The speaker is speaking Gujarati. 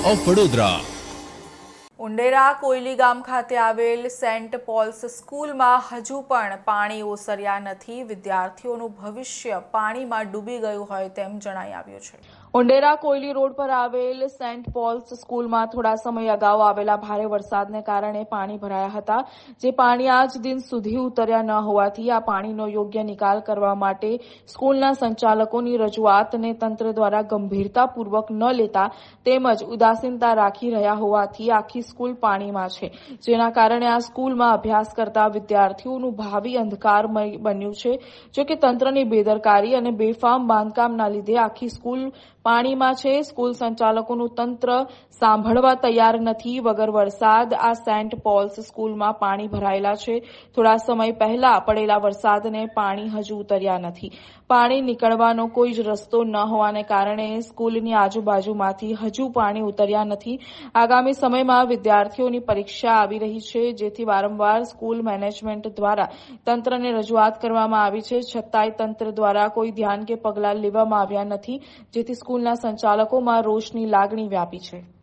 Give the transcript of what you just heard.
ઓફ વડોદરા। ઉંડેરા કોયલી ગામ ખાતે આવેલ સેન્ટ પોલ્સ સ્કૂલમાં હજુ પણ પાણી ઓસર્યા નથી। વિદ્યાર્થીઓનું ભવિષ્ય પાણીમાં ડૂબી ગયું હોય તેમ જણાઈ આવ્યું છે। ઉંડેરા કોયલી રોડ પર આવેલ સેન્ટ પોલ્સ સ્કૂલમાં થોડા સમય અગાઉ આવેલા ભારે વરસાદને કારણે પાણી ભરાયા હતા, જે પાણી આજ દિન સુધી ઉતર્યા ન હોવાથી આ પાણીનો યોગ્ય નિકાલ કરવા માટે સ્કૂલના સંચાલકોની રજૂઆતને તંત્ર દ્વારા ગંભીરતાપૂર્વક ન લેતા તેમજ ઉદાસીનતા રાખી રહ્યા હોવાથી આખી સ્કૂલ પાણીમાં છે, જેના કારણે આ સ્કૂલમાં અભ્યાસ કરતા વિદ્યાર્થીઓનું ભાવિ અંધકારમય બન્યું છે। જો કે તંત્રની બેદરકારી અને બેફામ બાંધકામના લીધે આખી સ્કૂલ પાણીમાં છે। સ્કૂલ સંચાલકોનું તંત્ર સાંભળવા તૈયાર નથી। વગર વરસાદ આ સેન્ટ પોલ્સ સ્કૂલમાં પાણી ભરાયેલા છે। થોડા સમય પહેલા પડેલા વરસાદને પાણી હજુ ઉતર્યા નથી। પાણી નીકળવાનો કોઈ જ રસ્તો ન હોવાને કારણે સ્કૂલની આજુબાજુમાંથી હજુ પાણી ઉતર્યા નથી। આગામી સમયમાં વિદ્યાર્થીઓની પરીક્ષા આવી રહી છે, જેથી વારંવાર સ્કૂલ મેનેજમેન્ટ દ્વારા તંત્રને રજૂઆત કરવામાં આવી છે, છતાંય તંત્ર દ્વારા કોઈ ધ્યાન કે પગલાં લેવામાં આવ્યા નથી, જેથી સ્કૂલના સંચાલકોમાં રોષની લાગણી વ્યાપી છે।